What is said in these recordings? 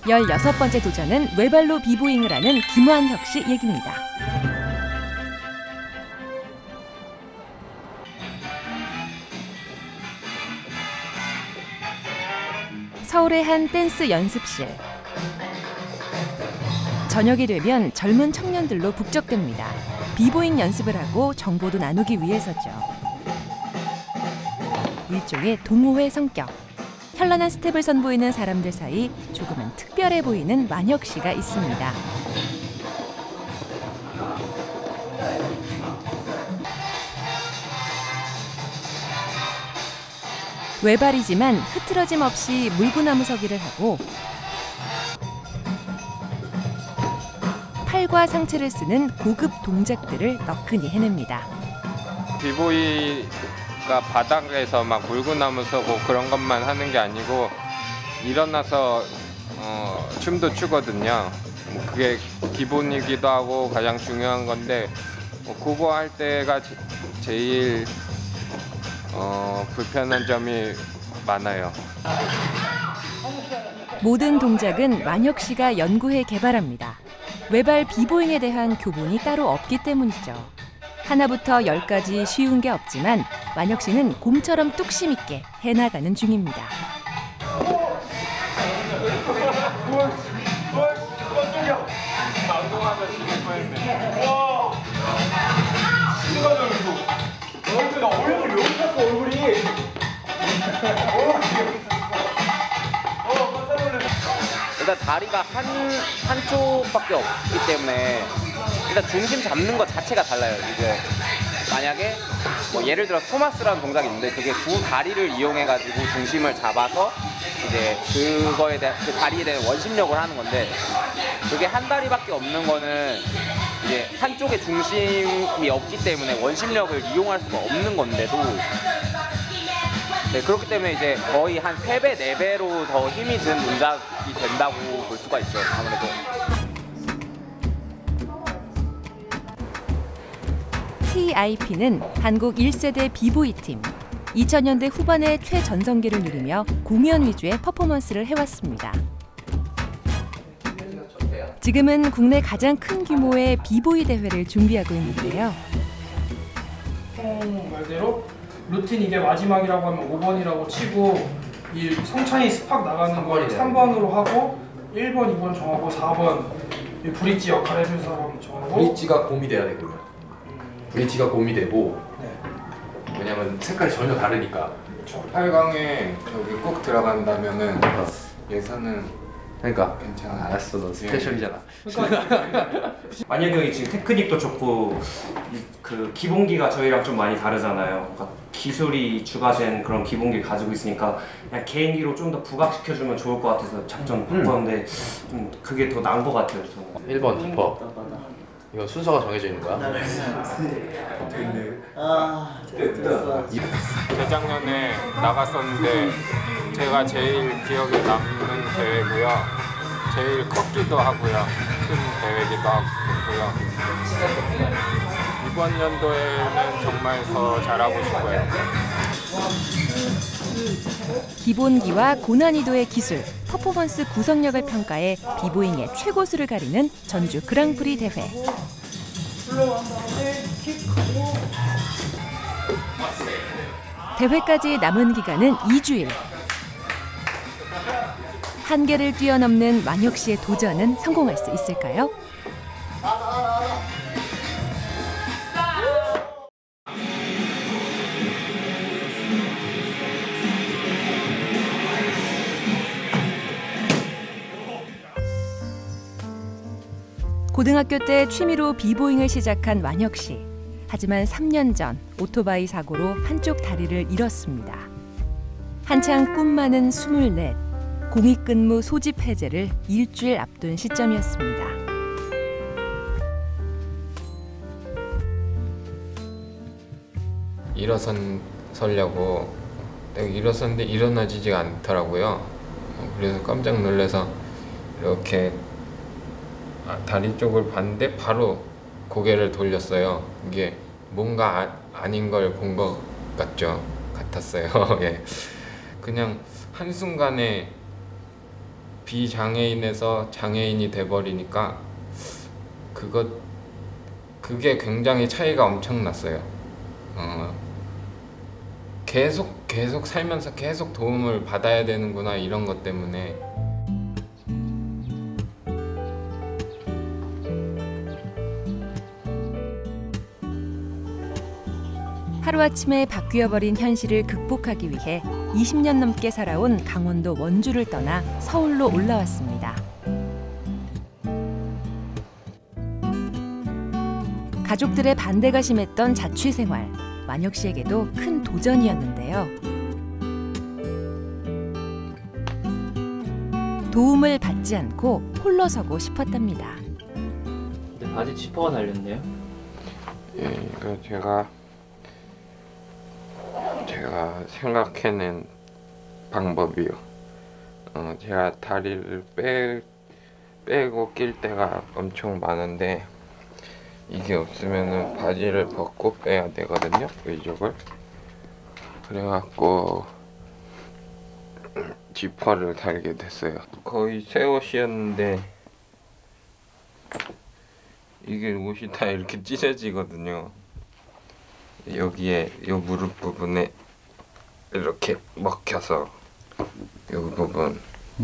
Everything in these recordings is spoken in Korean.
16번째 도전은 외발로 비보잉을 하는 김완혁 씨 얘기입니다. 서울의 한 댄스 연습실. 저녁이 되면 젊은 청년들로 북적댑니다. 비보잉 연습을 하고 정보도 나누기 위해서죠. 일종의 동호회 성격. 현란한 스텝을 선보이는 사람들 사이 조금은 특별해 보이는 완혁 씨가 있습니다. 외발이지만 흐트러짐 없이 물구나무 서기를 하고 팔과 상체를 쓰는 고급 동작들을 너끈히 해냅니다. 비보이가 바닥에서 막 물구나무 서고 그런 것만 하는 게 아니고 일어나서 춤도 추거든요. 그게 기본이기도 하고 가장 중요한 건데 그거 할 때가 제일 불편한 점이 많아요. 모든 동작은 완혁 씨가 연구해 개발합니다. 외발 비보잉에 대한 교본이 따로 없기 때문이죠. 하나부터 10까지 쉬운 게 없지만 완혁 씨는 곰처럼 뚝심 있게 해나가는 중입니다. 일단 다리가 한쪽밖에 없기 때문에 일단 중심 잡는 것 자체가 달라요. 이제 만약에 뭐 예를 들어 토마스라는 동작이 있는데 그게 두 다리를 이용해 가지고 중심을 잡아서 이제 그거에 대한 그 다리에 대한 원심력을 하는 건데 그게 한 다리밖에 없는 거는 이제 한쪽에 중심이 없기 때문에 원심력을 이용할 수가 없는 건데도 네, 그렇기 때문에 이제 거의 한 3배, 4배로 더 힘이 든 동작이 된다고 볼 수가 있죠, 아무래도. TIP는 한국 1세대 비보이 팀. 2000년대 후반에 최전성기를 누리며 공연 위주의 퍼포먼스를 해왔습니다. 지금은 국내 가장 큰 규모의 비보이 대회를 준비하고 있는데요. 말대로 루틴 이게 마지막이라고 하면 5번이라고 치고 이 성찬이 스팍 나가는 걸 3번으로 하고 1번, 2번 정하고 4번 이 브릿지 역할 해줄 사람 정하고 브릿지가 곰이 돼야 되거든요. 브릿지가 곰이 되고 왜냐면 색깔이 전혀 다르니까. 8강에 여기 꼭 들어간다면은 예선은 그러니까 괜찮아. 알았어, 너 스페셜이잖아. 완혁이 형이 지금 테크닉도 좋고 그 기본기가 저희랑 좀 많이 다르잖아요. 그러니까 기술이 주가된 그런 기본기를 가지고 있으니까 그냥 개인기로 좀 더 부각시켜주면 좋을 것 같아서 작전 바꿨는데 그게 더 나은 것 같아요. 저는. 1번 디퍼. 이거 순서가 정해져 있는 거야? 재작년에 나갔었는데 제가 제일 기억에 남는 대회고요. 제일 컸기도 하고요. 큰 대회기도 하고요. 이번 연도에는 정말 더 잘하고 싶어요. 기본기와 고난이도의 기술, 퍼포먼스 구성력을 평가해 비보잉의 최고수를 가리는 전주 그랑프리 대회. 대회까지 남은 기간은 2주일. 한계를 뛰어넘는 완혁 씨의 도전은 성공할 수 있을까요? 고등학교 때 취미로 비보잉을 시작한 완혁 씨. 하지만 3년 전 오토바이 사고로 한쪽 다리를 잃었습니다. 한창 꿈 많은 24, 공익근무 소집 해제를 일주일 앞둔 시점이었습니다. 일어서려고 일어섰는데 일어나지가 않더라고요. 그래서 깜짝 놀라서 이렇게 다리 쪽을 봤는데 바로 고개를 돌렸어요. 이게 뭔가 아닌 걸 본 것 같았어요. 예. 그냥 한순간에 비장애인에서 장애인이 돼버리니까 그게 굉장히 차이가 엄청났어요. 계속 살면서 계속 도움을 받아야 되는구나 이런 것 때문에. 하루아침에 바뀌어버린 현실을 극복하기 위해 20년 넘게 살아온 강원도 원주를 떠나 서울로 올라왔습니다. 가족들의 반대가 심했던 자취 생활, 완혁 씨에게도 큰 도전이었는데요. 도움을 받지 않고 홀로 서고 싶었답니다. 근데 바지 지퍼가 달렸네요. 예, 이거 제가 생각해낸 방법이요. 제가 다리를 빼고 낄 때가 엄청 많은데 이게 없으면은 바지를 벗고 빼야 되거든요. 이쪽을. 그래갖고 지퍼를 달게 됐어요. 거의 새 옷이었는데 이게 옷이 다 이렇게 찢어지거든요. 여기에 요 무릎 부분에 이렇게 먹혀서 요 부분.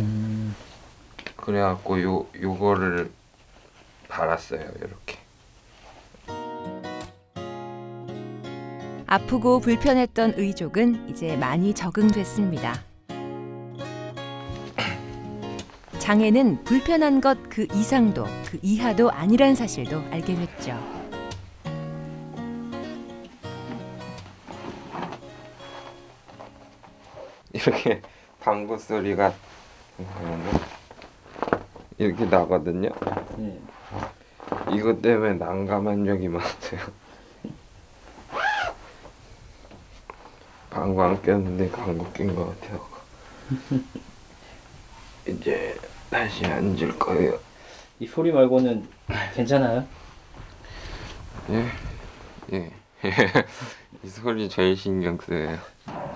그래갖고 요거를 달았어요. 이렇게. 아프고 불편했던 의족은 이제 많이 적응됐습니다. 장애는 불편한 것 그 이상도 그 이하도 아니란 사실도 알게 됐죠. 이렇게 방구 소리가 이렇게 나거든요. 네. 이것 때문에 난감한 적이 많아요. 방구 안 꼈는데 방구 낀 것 같아요. 이제 다시 앉을 거예요. 이 소리 말고는 괜찮아요? 예. 이 소리 제일 신경 쓰여요.